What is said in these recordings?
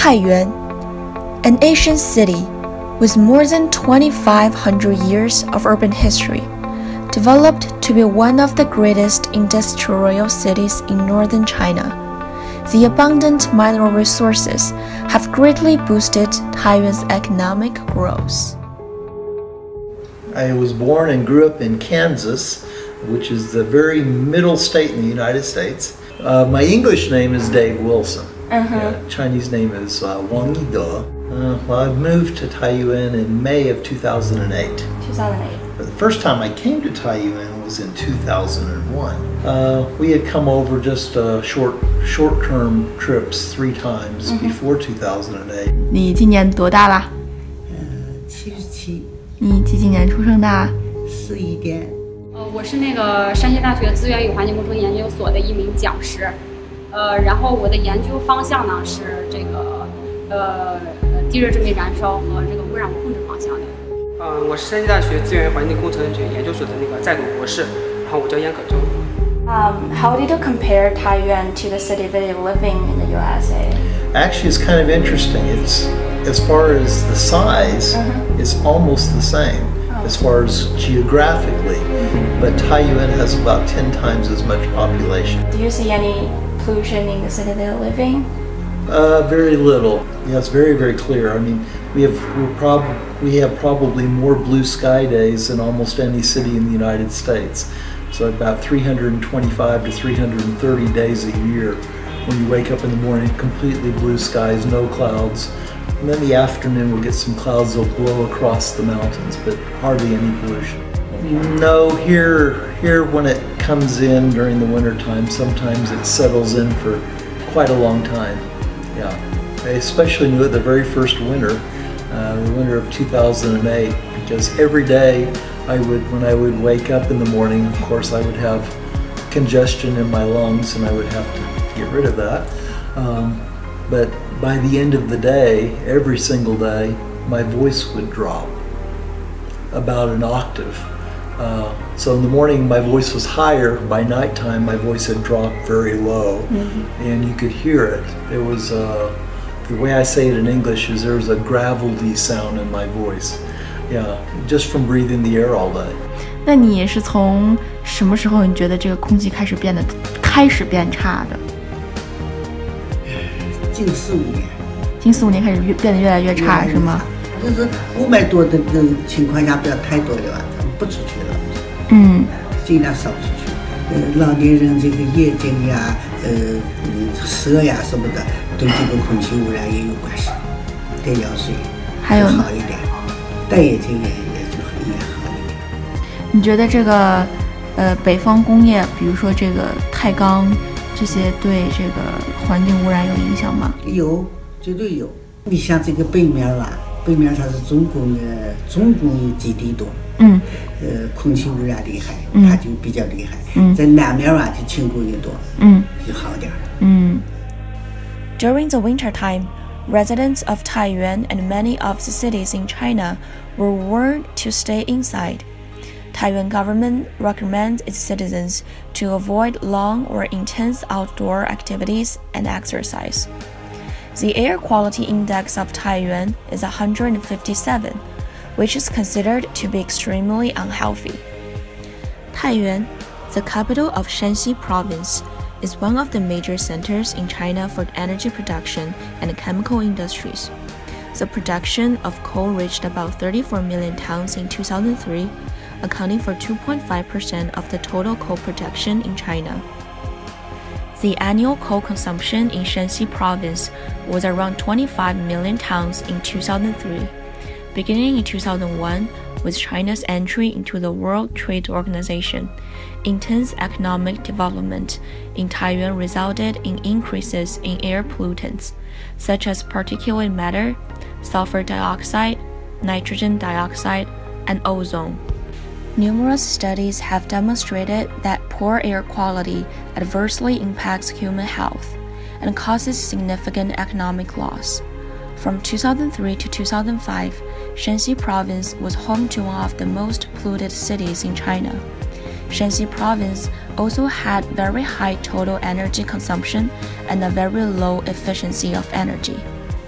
Taiyuan, an ancient city with more than 2,500 years of urban history, developed to be one of the greatest industrial cities in northern China. The abundant mineral resources have greatly boosted Taiyuan's economic growth. I was born and grew up in Kansas, which is the very middle state in the United States. My English name is Dave Wilson. Chinese name is Wang Yide. Well, I moved to Taiyuan in May of 2008. 2008. But the first time I came to Taiyuan was in 2001. We had come over just short-term trips 3 times before 2008. 你今年多大了 77。 你几年出生的 11点。 我是那个山西大学资源与环境工程研究所的一名讲师，然后我的研究方向呢是这个地热致密燃烧和这个污染物控制方向的。 我是山西大学资源与环境工程学研究所的那个在读博士，然后我叫燕可忠。 How did you compare Taiyuan to the city that you're living in the USA? Actually, it's kind of interesting. It's as far as the size, it's almost the same as far as geographically, but Taiyuan has about 10 times as much population. Do you see any pollution in the city that you're living? Very little. Yeah, it's very, very clear. I mean, we have probably more blue sky days than almost any city in the United States. So about 325 to 330 days a year when you wake up in the morning, completely blue skies, no clouds. And then the afternoon we'll get some clouds that'll blow across the mountains, but hardly any pollution. No, here when it comes in during the winter time, sometimes it settles in for quite a long time. Yeah, I especially knew it the very first winter, the winter of 2008, because every day when I would wake up in the morning, of course I would have congestion in my lungs and I would have to get rid of that. But by the end of the day, every single day, my voice would drop about an octave. So in the morning my voice was higher, by nighttime my voice had dropped very low, and you could hear it. There was the way I say it in English is there was a gravelly sound in my voice. Yeah, just from breathing the air all day. 那你是从什么时候你觉得这个空气开始变差的？ 近4、5年。 近4、5年开始变得越来越差，是吗？ 就是500多的情况下不要太多的吧，咱们不出去了。尽量少出去。老年人这个夜间呀，蛇呀什么的，对这个空气污染也有关系。戴药水还好一点，戴眼镜也好一点。 你觉得这个北方工业，比如说这个钛钢这些，对这个环境污染有影响吗？ 有，绝对有。你像这个北面吧，北面它是重工业基地多，空气污染厉害，它就比较厉害。在南面啊，就轻工业多，就好点。 During the winter time, residents of Taiyuan and many of the cities in China were warned to stay inside. Taiyuan government recommends its citizens to avoid long or intense outdoor activities and exercise. The air quality index of Taiyuan is 157, which is considered to be extremely unhealthy. Taiyuan, the capital of Shanxi province, is one of the major centers in China for energy production and chemical industries. The production of coal reached about 34 million tons in 2003, accounting for 2.5% of the total coal production in China. The annual coal consumption in Shanxi province was around 25 million tons in 2003. Beginning in 2001, with China's entry into the World Trade Organization, intense economic development in Taiyuan resulted in increases in air pollutants, such as particulate matter, sulfur dioxide, nitrogen dioxide, and ozone. Numerous studies have demonstrated that poor air quality adversely impacts human health and causes significant economic loss. From 2003 to 2005, Shanxi province was home to one of the most polluted cities in China. Shanxi province also had very high total energy consumption and a very low efficiency of energy.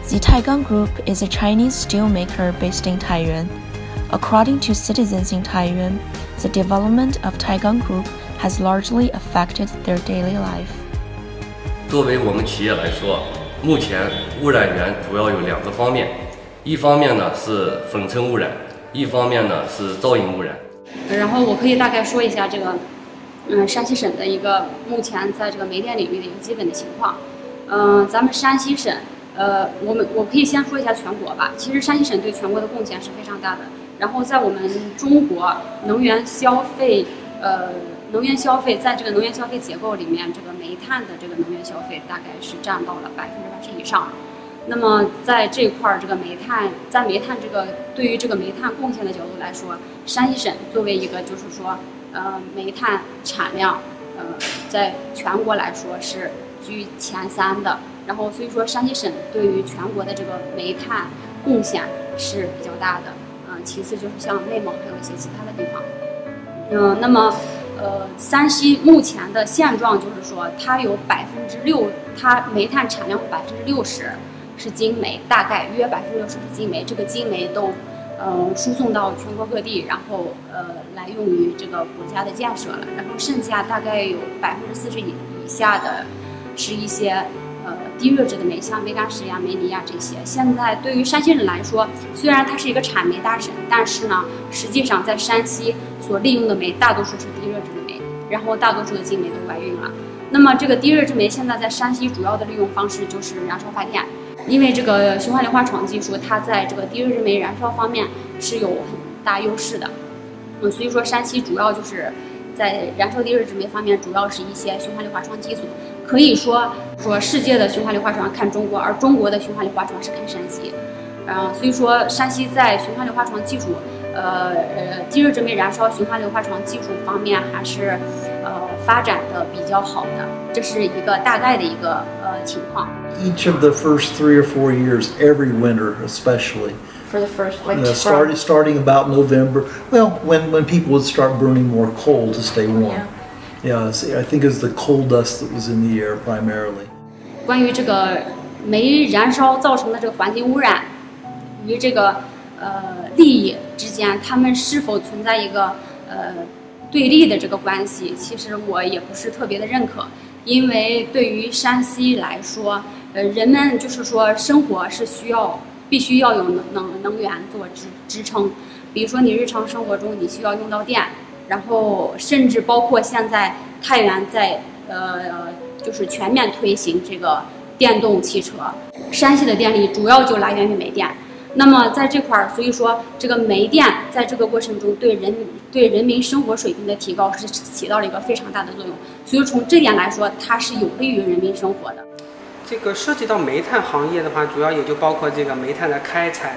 The Taigong Group is a Chinese steelmaker based in Taiyuan. According to citizens in Taiyuan, the development of Taigong Group has largely affected their daily life. 作为我们企业来说，目前污染源主要有2个方面，一方面呢是粉尘污染，一方面呢是噪音污染。 然后我可以大概说一下这个，山西省的一个目前在这个煤电领域的一个基本的情况。咱们山西省，我可以先说一下全国吧。其实山西省对全国的贡献是非常大的。然后在我们中国能源消费在这个能源消费结构里面，这个煤炭的这个能源消费大概是占到了80%以上。那么在这块这个煤炭这个对于这个煤炭贡献的角度来说，山西省作为一个就是说煤炭产量在全国来说是居前3的。然后所以说山西省对于全国的这个煤炭贡献是比较大的。其次就是像内蒙还有一些其他的地方。那么山西目前的现状就是说，它有6%，它煤炭产量60%是精煤，大概约60%是精煤。这个精煤都输送到全国各地，然后来用于这个国家的建设了。然后剩下大概有40%以下的是一些低热值的煤，像煤炭石呀、煤泥呀这些。现在对于山西人来说，虽然它是一个产煤大省，但是呢，实际上在山西所利用的煤大多数是低热值的煤，然后大多数的精煤都外运了。那么这个低热值煤现在在山西主要的利用方式就是燃烧发电，因为这个循环硫化床技术它在这个低热值煤燃烧方面是有很大优势的。所以说山西主要就是在燃烧低热值煤方面，主要是一些循环硫化床技术。可以说世界的循环硫化床看中国，而中国的循环硫化床是看山西。所以说山西在循环硫化床技术，低热值煤燃烧循环硫化床技术方面还是发展的比较好的，这是一个大概的一个情况。 Each of the first 3 or 4 years, every winter especially. For the first, starting about November. Well, when people would start burning more coal to stay warm. Yeah, I think it was the coal dust that was in the air primarily. 关于这个煤燃烧造成的这个环境污染与这个利益之间，它们是否存在一个对立的这个关系？其实我也不是特别的认可，因为对于山西来说，人们就是说生活是必须要有能源做支撑，比如说你日常生活中你需要用到电。然后甚至包括现在太原在就是全面推行这个电动汽车，山西的电力主要就来源于煤电。那么在这块儿，所以说这个煤电在这个过程中对人民生活水平的提高是起到了一个非常大的作用。所以从这点来说，它是有利于人民生活的。 这个涉及到煤炭行业的话，主要也就包括这个煤炭的开采。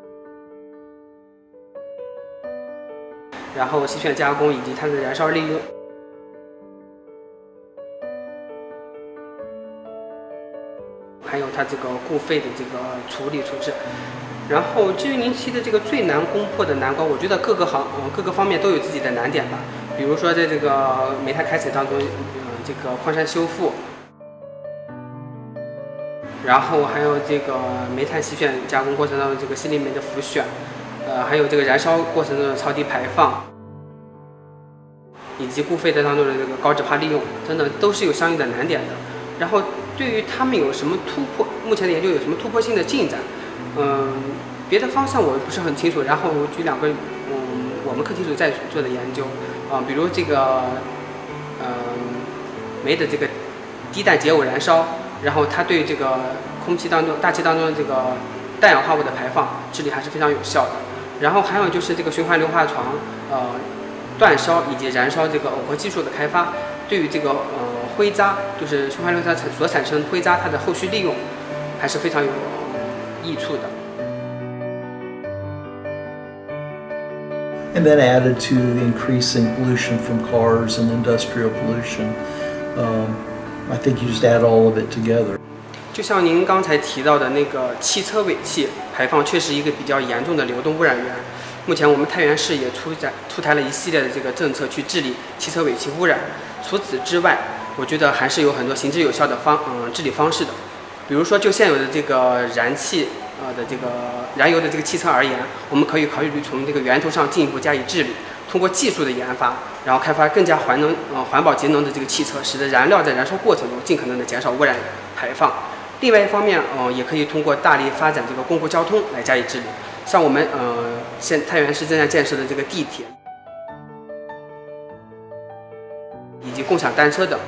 然后洗选加工以及它的燃烧利用，还有它这个固废的这个处置。然后至于您提的这个最难攻破的难关，我觉得各个方面都有自己的难点吧。比如说在这个煤炭开采当中，这个矿山修复，然后还有这个煤炭洗选加工过程当中这个稀泥煤的浮选。还有这个燃烧过程中的超低排放，以及固废的当中的这个高质化利用等等，都是有相应的难点的。然后对于他们有什么突破，目前的研究有什么突破性的进展？别的方向我不是很清楚。然后我举2个，我们课题组在做的研究，比如这个煤的这个低氮解耦燃烧，然后它对这个大气当中的这个氮氧化物的排放治理还是非常有效的。然后还有就是这个循环硫化床，煅烧以及燃烧这个耦合技术的开发，对于这个灰渣，就是循环硫化所产生灰渣，它的后续利用还是非常有益处的。 And then added to the increasing pollution from cars and industrial pollution, I think you just add all of it together. 就像您刚才提到的那个汽车尾气排放，确实一个比较严重的流动污染源。目前我们太原市也出台了一系列的这个政策去治理汽车尾气污染。除此之外，我觉得还是有很多行之有效的治理方式的。 比如说，就现有的这个燃气的这个燃油的这个汽车而言，我们可以考虑从这个源头上进一步加以治理，通过技术的研发，然后开发更加环保节能的这个汽车，使得燃料在燃烧过程中尽可能的减少污染排放。另外一方面，也可以通过大力发展这个公共交通来加以治理，像我们现太原市正在建设的这个地铁，以及共享单车等，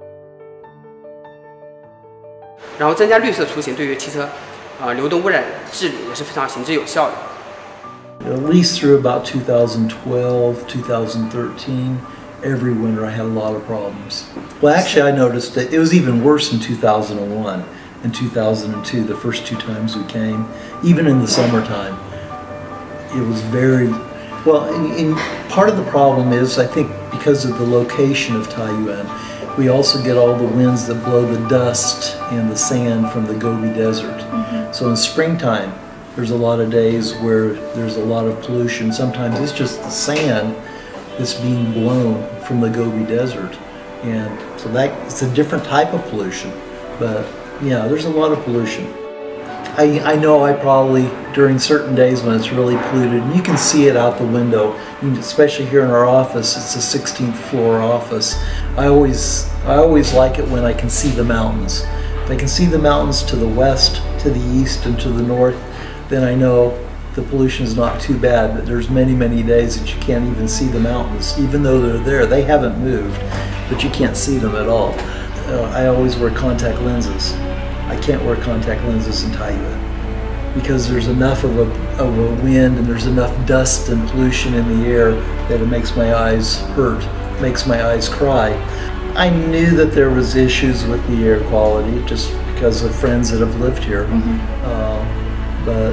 然后增加绿色出行，对于汽车流动污染治理也是非常行之有效的。 At least through about 2012, 2013, every winter I had a lot of problems. Well, actually, I noticed that it was even worse in 2001 and 2002, the first 2 times we came. Even in the summertime, it was very, well, and part of the problem is, I think, because of the location of Taiyuan, we also get all the winds that blow the dust and the sand from the Gobi Desert. So in springtime, there's a lot of days where there's a lot of pollution. Sometimes it's just the sand that's being blown from the Gobi Desert. And so it's a different type of pollution. But yeah, there's a lot of pollution. I know I probably, during certain days when it's really polluted, and you can see it out the window, especially here in our office, it's a 16th floor office. I always like it when I can see the mountains. If I can see the mountains to the west, to the east, and to the north, then I know the pollution is not too bad. But there's many, many days that you can't even see the mountains. Even though they're there, they haven't moved, but you can't see them at all. I always wear contact lenses. I can't wear contact lenses in Taiyuan because there's enough of a wind and there's enough dust and pollution in the air that it makes my eyes hurt, makes my eyes cry. I knew that there was issues with the air quality just because of friends that have lived here. But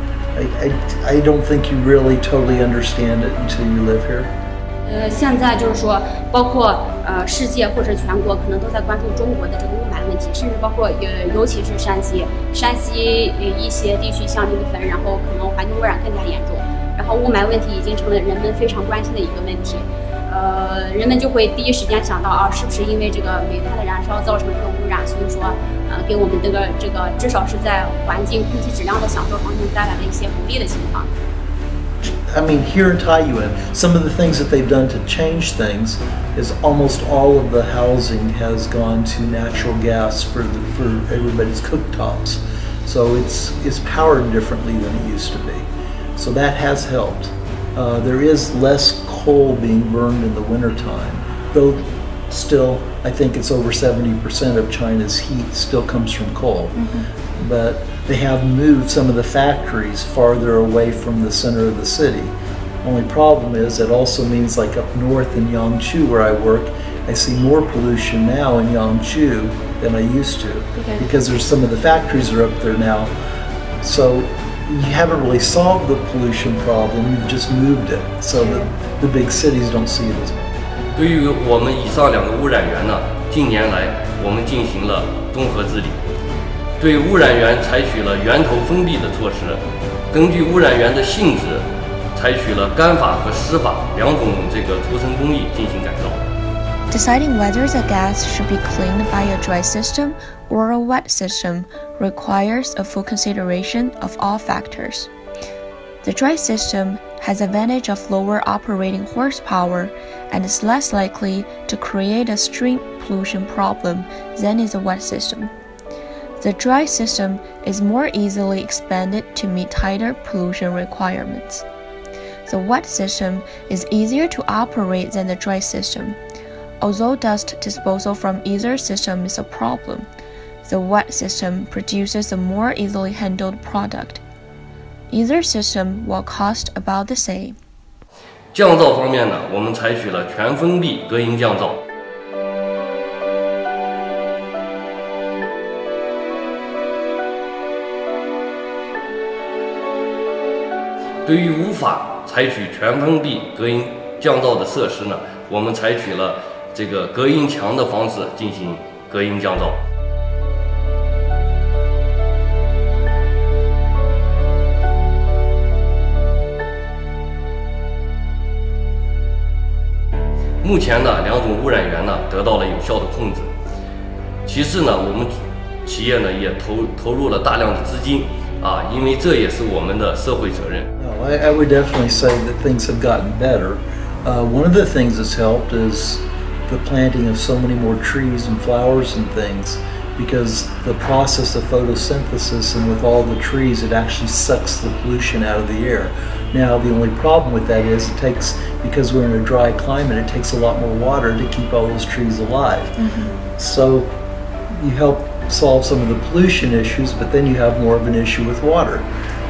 I don't think you really totally understand it until you live here. 现在就是说，包括世界或者全国，可能都在关注中国的这个雾霾问题，甚至包括尤其是山西一些地区像临汾，然后可能环境污染更加严重，然后雾霾问题已经成了人们非常关心的一个问题。人们就会第一时间想到是不是因为这个煤炭的燃烧造成这个污染，所以说给我们这个至少是在环境空气质量的享受方面带来了一些不利的情况。 I mean, here in Taiyuan, some of the things that they've done to change things is almost all of the housing has gone to natural gas for everybody's cooktops. So it's powered differently than it used to be. So that has helped. There is less coal being burned in the wintertime, though still I think it's over 70% of China's heat still comes from coal. But they have moved some of the factories farther away from the center of the city. Only problem is that also means like up north in Yangzhou where I work, I see more pollution now in Yangzhou than I used to because there's some of the factories are up there now. So you haven't really solved the pollution problem, you've just moved it so that the big cities don't see it as much. 对于我们以上2个污染源呢，近年来我们进行了综合治理。对污染源采取了源头封闭的措施，根据污染源的性质，采取了干法和湿法2种这个涂层工艺进行改造。 Deciding whether the gas should be cleaned by a dry system or a wet system requires a full consideration of all factors. The dry system has advantage of lower operating horsepower and is less likely to create a stream pollution problem than is a wet system. The dry system is more easily expanded to meet tighter pollution requirements. The wet system is easier to operate than the dry system. Although dust disposal from either system is a problem, the wet system produces a more easily handled product. Either system will cost about the same. 降噪方面呢，我们采取了全封闭隔音降噪。对于无法采取全封闭隔音降噪的设施呢，我们采取了这个隔音墙的方式进行隔音降噪。目前呢，2种污染源呢得到了有效的控制。其次呢，我们企业呢也投入了大量的资金因为这也是我们的社会责任。 No, I would definitely say that things have gotten better. One of the things that's helped is the planting of so many more trees and flowers and things, because the process of photosynthesis and with all the trees, it actually sucks the pollution out of the air. Now, the only problem with that is because we're in a dry climate, it takes a lot more water to keep all those trees alive. So you help solve some of the pollution issues, but then you have more of an issue with water.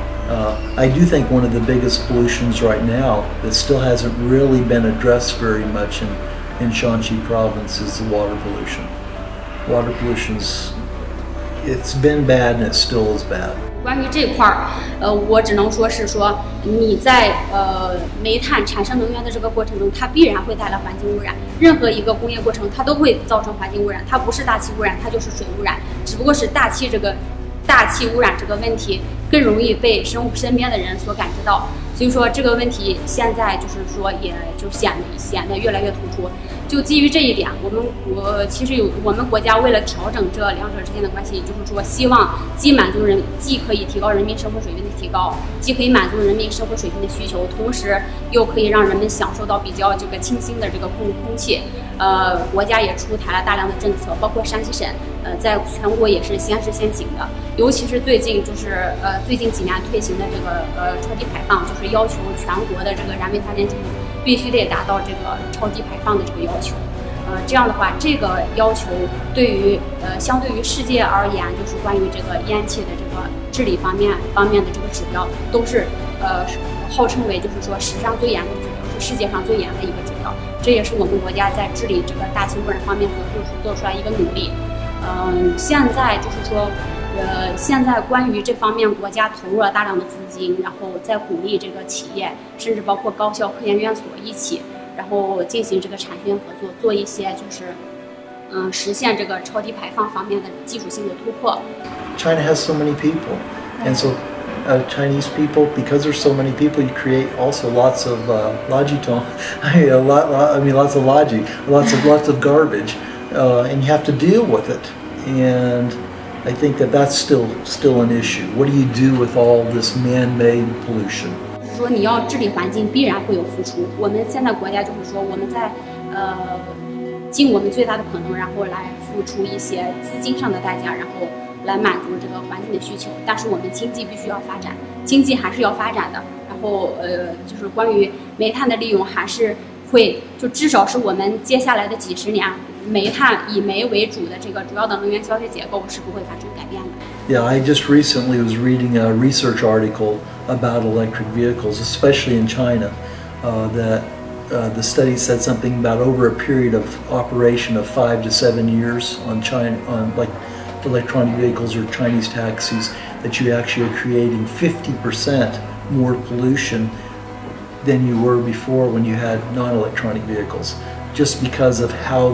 I do think one of the biggest pollutions right now that still hasn't really been addressed very much in Shanxi province is the water pollution. Water pollution's, it's been bad and it still is bad. 关于这块儿，我只能说是说你在煤炭产生能源的这个过程中，它必然会带来环境污染。任何一个工业过程，它都会造成环境污染，它不是大气污染，它就是水污染，只不过是大气污染这个问题更容易被身边的人所感知到。所以说这个问题现在就是说也就显得越来越突出。就基于这一点，我们国家为了调整这两者之间的关系，就是说希望既可以提高人民生活水平的提高，既可以满足人民生活水平的需求，同时又可以让人们享受到比较这个清新的这个空气。国家也出台了大量的政策，包括山西省在全国也是先试先行的，尤其是最近几年推行的这个超低排放，就是要求全国的这个燃煤发电机组必须得达到这个超低排放的这个要求。这样的话，这个要求对于相对于世界而言，就是关于这个烟气的这个治理方面的这个指标，都是号称为就是说史上最严的指标，是世界上最严的一个指标。这也是我们国家在治理这个大气污染方面做出来一个努力。现在就是说，现在关于这方面，国家投入了大量的资金，然后再鼓励这个企业，甚至包括高校、科研院所一起，然后进行这个产学合作，做一些就是实现这个超低排放方面的技术性的突破。 China has so many people, and so Chinese people, because there's so many people, you create also lots of logiton. Lots of logi, lots of garbage, and you have to deal with it. And I think that's still an issue. What do you do with all this man-made pollution? 说你要治理环境，必然会有付出。我们现在国家就是说，我们在尽我们最大的可能，然后来付出一些资金上的代价，然后来满足这个环境的需求。但是我们经济必须要发展，经济还是要发展的。然后就是关于煤炭的利用，还是会就至少是我们接下来的几十年，以煤为主的这个主要的能源消费结构是不会发生改变的。 Yeah, I just recently was reading a research article about electric vehicles, especially in China, that the study said something about over a period of operation of 5 to 7 years on like electronic vehicles or Chinese taxis, that you actually are creating 50% more pollution than you were before when you had non-electronic vehicles, just because of how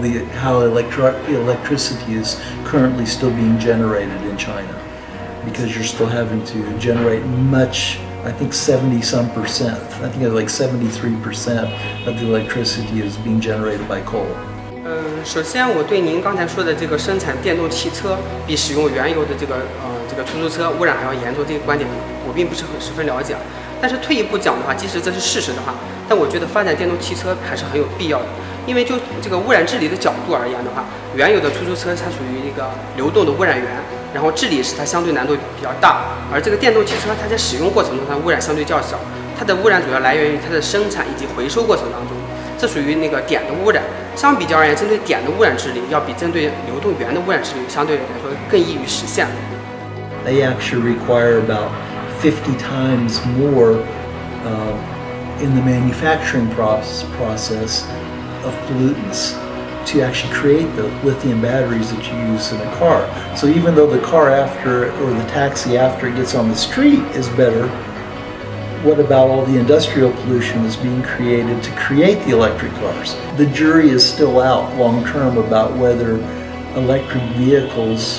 electricity is currently still being generated in China, because you're still having to generate much. I think 70-some%. I think like 73% of the electricity is being generated by coal. 首先我对您刚才说的这个生产电动汽车比使用原油的这个出租车污染还要严重这个观点，我并不是十分了解。但是退一步讲的话，即使这是事实的话，但我觉得发展电动汽车还是很有必要的。因为就这个污染治理的角度而言的话，原有的出租车它属于一个流动的污染源，然后治理是它相对难度比较大，而这个电动汽车它在使用过程中它污染相对较小，它的污染主要来源于它的生产以及回收过程当中，这属于那个点的污染。相比较而言，针对点的污染治理要比针对流动源的污染治理相对来说更易于实现。 They actually require about 50 times more in the manufacturing process of pollutants to actually create the lithium batteries that you use in a car. So even though the car after, or the taxi after it gets on the street is better, what about all the industrial pollution that's being created to create the electric cars? The jury is still out long term about whether electric vehicles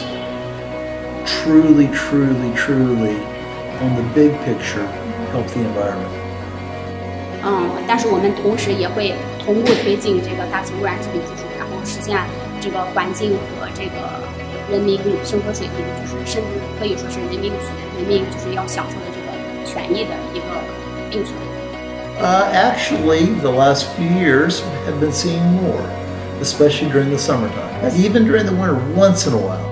truly, on the big picture, help the environment. 但是我们同时也会同步推进这个大气污染治理技术，然后实现这个环境和这个人民生活水平，就是甚至可以说是人民就是要享受的这个权益的一个并存。 Actually, the last few years have been seeing more, especially during the summertime. And even during the winter, once in a while,